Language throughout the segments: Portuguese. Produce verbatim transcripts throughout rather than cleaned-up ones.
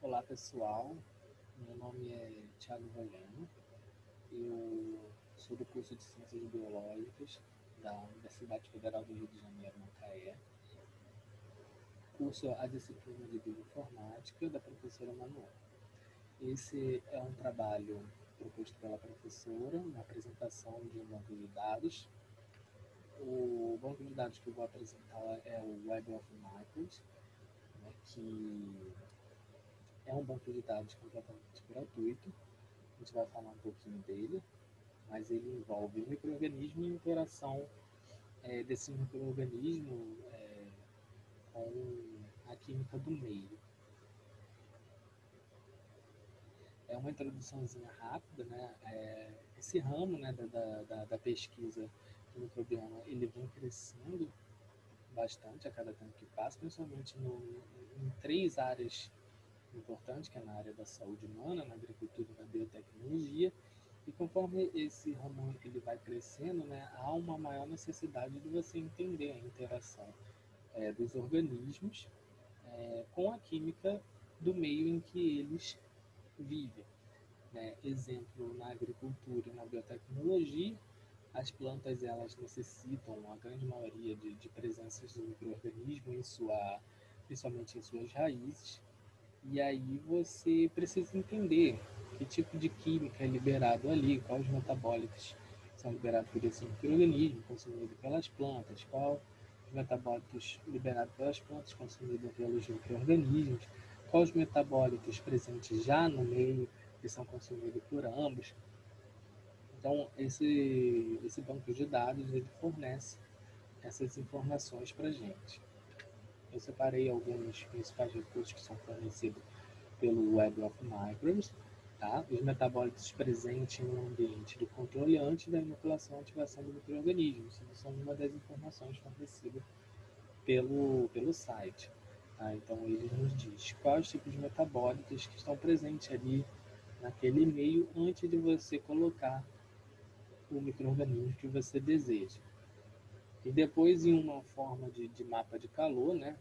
Olá pessoal, meu nome é Thiago Valeno, eu sou do curso de Ciências Biológicas da Universidade Federal do Rio de Janeiro, Macaé. Curso a disciplina de Bioinformática da professora Manuela. Esse é um trabalho proposto pela professora, uma apresentação de um banco de dados. O banco de dados que eu vou apresentar é o Web of Microbes, né, que é um banco de dados completamente gratuito. A gente vai falar um pouquinho dele, mas ele envolve micro-organismo e interação é, desse micro-organismo é, com a química do meio. É uma introduçãozinha rápida, né? É, esse ramo, né, da, da, da pesquisa do microbioma, ele vem crescendo bastante a cada tempo que passa, principalmente no, em três áreas importantes, que é na área da saúde humana, na agricultura e na biotecnologia. E conforme esse ramo ele vai crescendo, né, há uma maior necessidade de você entender a interação é, dos organismos é, com a química do meio em que eles vivem. Né? Exemplo, na agricultura e na biotecnologia, as plantas elas necessitam, a grande maioria, de, de presenças do micro-organismo, em sua, principalmente em suas raízes. E aí você precisa entender que tipo de química é liberado ali, quais os metabólitos são liberados por esse micro-organismo, consumido pelas plantas, quais os metabólitos liberados pelas plantas, consumidos pelos micro-organismos, quais os metabólitos presentes já no meio, que são consumidos por ambos. Então, esse, esse banco de dados ele fornece essas informações para a gente. Eu separei alguns principais recursos que são fornecidos pelo Web of Microbes, tá? Os metabólitos presentes no ambiente do controle antes da inoculação e ativação do micro-organismo. Isso são uma das informações fornecidas pelo, pelo site. Tá? Então, ele nos diz quais tipos de metabólitos que estão presentes ali naquele meio antes de você colocar o micro-organismo que você deseja. E depois, em uma forma de, de mapa de calor, né,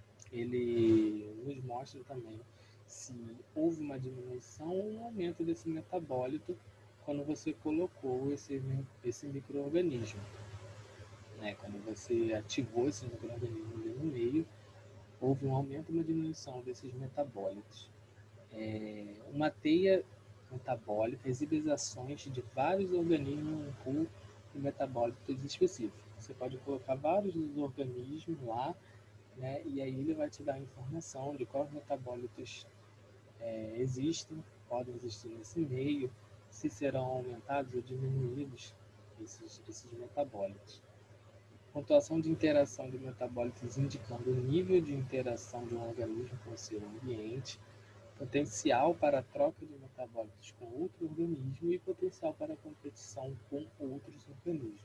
ele nos mostra também se houve uma diminuição ou um aumento desse metabólito quando você colocou esse, esse micro-organismo. Né? Quando você ativou esse micro-organismo ali no meio, houve um aumento ou uma diminuição desses metabólitos. É, uma teia metabólica exibe as ações de vários organismos em um pool de metabólitos específicos. Você pode colocar vários dos organismos lá, né, e aí ele vai te dar a informação de quais metabólitos é, existem, podem existir nesse meio, se serão aumentados ou diminuídos esses, esses metabólitos. Pontuação de interação de metabólitos indicando o nível de interação de um organismo com o seu ambiente, potencial para a troca de metabólitos com outro organismo e potencial para a competição com outros organismos.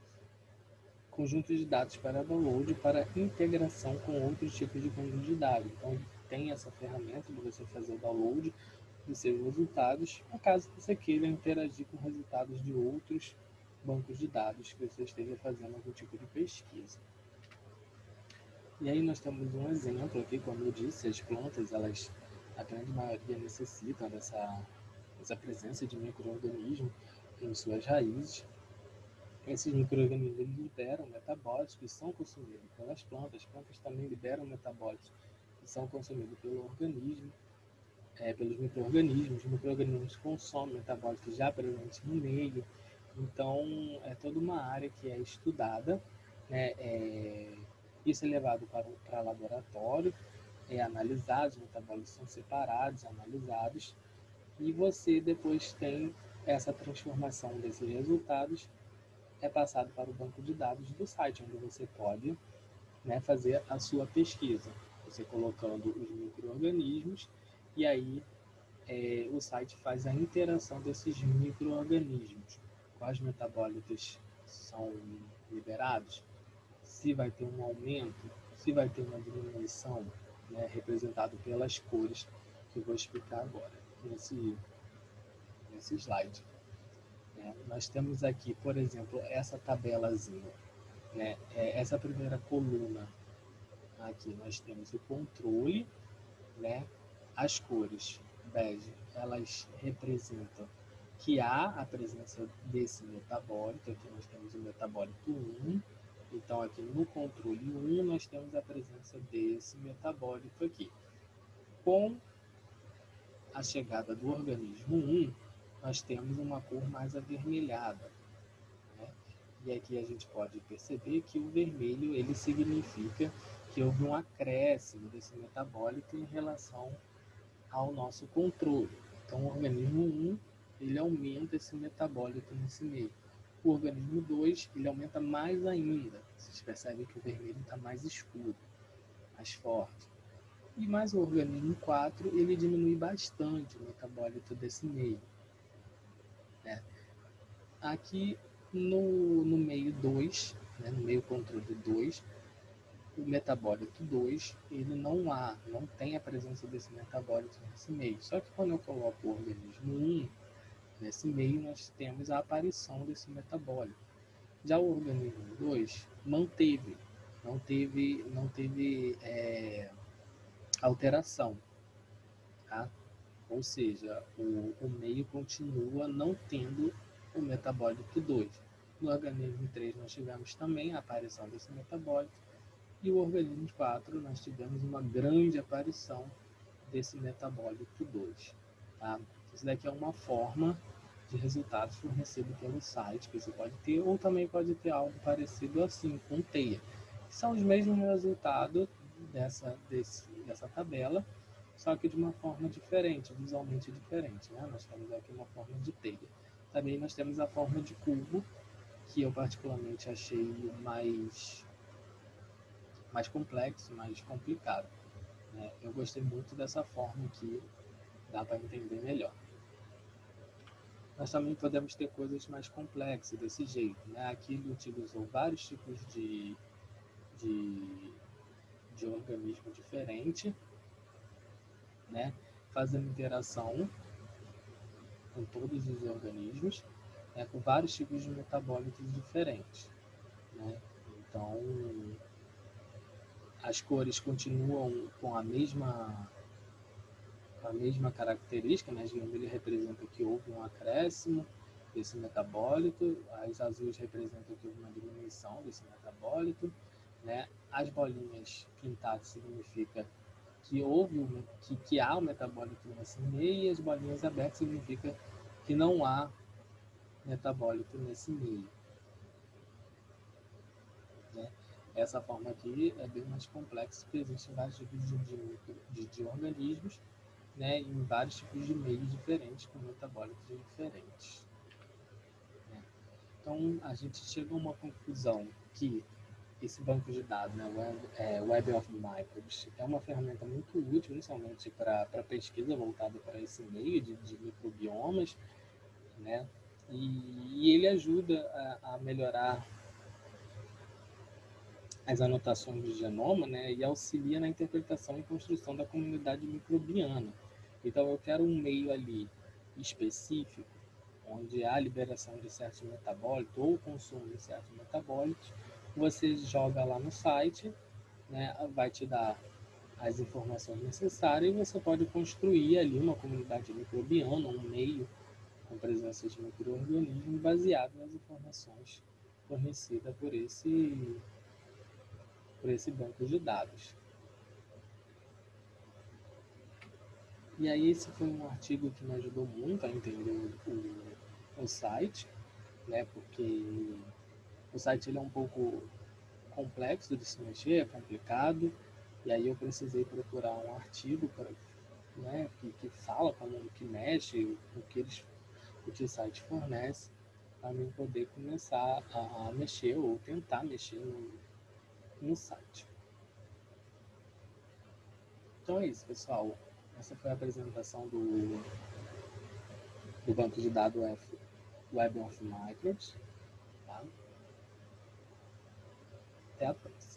Conjunto de dados para download para integração com outros tipos de conjunto de dados. Então, tem essa ferramenta de você fazer o download dos seus resultados, caso você queira interagir com resultados de outros bancos de dados que você esteja fazendo algum tipo de pesquisa. E aí nós temos um exemplo aqui, como eu disse, as plantas, elas, a grande maioria necessitam dessa, dessa presença de micro-organismos em suas raízes. Esses micro-organismos liberam metabólitos que são consumidos pelas plantas. As plantas também liberam metabólitos que são consumidos pelo organismo, é, pelos micro-organismos. Os micro-organismos consomem metabólitos já presentes no meio. Então, é toda uma área que é estudada, né? É, isso é levado para o para laboratório, é analisado, os metabólitos são separados, analisados, e você depois tem essa transformação desses resultados, é passado para o banco de dados do site, onde você pode, né, fazer a sua pesquisa, você colocando os micro-organismos, e aí é, o site faz a interação desses micro-organismos. Quais metabólitos são liberados, se vai ter um aumento, se vai ter uma diminuição, né, representado pelas cores que eu vou explicar agora nesse, nesse slide. É, nós temos aqui, por exemplo, essa tabelazinha. Né, é, essa primeira coluna aqui nós temos o controle, né, as cores bege, elas representam que há a presença desse metabólito. Aqui nós temos o metabólito um, então aqui no controle um nós temos a presença desse metabólito aqui. Com a chegada do organismo um, nós temos uma cor mais avermelhada, né? E aqui a gente pode perceber que o vermelho ele significa que houve um acréscimo desse metabólito em relação ao nosso controle. Então, o organismo um, ele aumenta esse metabólito nesse meio. O organismo dois, ele aumenta mais ainda. Vocês percebem que o vermelho está mais escuro, mais forte. E mais o organismo quatro, ele diminui bastante o metabólito desse meio, né? Aqui no, no meio dois, né, no meio controle dois, o metabólito dois, ele não há, não tem a presença desse metabólito nesse meio. Só que quando eu coloco o organismo um, nesse meio nós temos a aparição desse metabólito. Já o organismo dois manteve, não teve, não teve é, alteração, tá? Ou seja, o, o meio continua não tendo o metabólito dois. No organismo três nós tivemos também a aparição desse metabólito, e o organismo quatro nós tivemos uma grande aparição desse metabólito dois. Tá? Isso daqui é uma forma de resultados fornecido pelo site que você pode ter, ou também pode ter algo parecido assim, com teia. São os mesmos resultados dessa, desse, dessa tabela, só que de uma forma diferente, visualmente diferente, né? Nós temos aqui uma forma de teia. Também nós temos a forma de cubo, que eu particularmente achei mais, mais complexo, mais complicado, né? Eu gostei muito dessa forma aqui, dá para entender melhor. Nós também podemos ter coisas mais complexas desse jeito, né? Aqui ele utilizou vários tipos de, de, de organismo diferente, né? Fazendo interação com todos os organismos, né? Com vários tipos de metabólitos diferentes, né? Então, as cores continuam com a mesma, a mesma característica, né? As vermelhas representam que houve um acréscimo desse metabólito, as azuis representam que houve uma diminuição desse metabólito, né? As bolinhas pintadas significa que houve que, que há o metabólito nesse meio, e as bolinhas abertas significa que não há metabólito nesse meio, né? Essa forma aqui é bem mais complexa, porque existem vários tipos de, de, de organismos, né, em vários tipos de meios diferentes, com metabólitos diferentes, né? Então, a gente chega a uma conclusão que esse banco de dados, né, Web, é, Web of Microbes, é uma ferramenta muito útil, principalmente para pesquisa voltada para esse meio de, de microbiomas, né? E, e ele ajuda a, a melhorar as anotações do genoma, né, e auxilia na interpretação e construção da comunidade microbiana. Então, eu quero um meio ali específico, onde há liberação de certos metabólitos ou consumo de certos metabólitos. Você joga lá no site, né, vai te dar as informações necessárias, e você pode construir ali uma comunidade microbiana, um meio com presença de micro-organismos baseado nas informações fornecidas por esse por esse banco de dados. E aí esse foi um artigo que me ajudou muito a entender o, o site, né? Porque o site ele é um pouco complexo de se mexer, é complicado, e aí eu precisei procurar um artigo para, né, que, que fala como que mexe, o que, eles, o que o site fornece, para mim poder começar a, a mexer ou tentar mexer no, no site. Então é isso, pessoal. Essa foi a apresentação do, do banco de dados Web of Microbes. Tá? Até a próxima.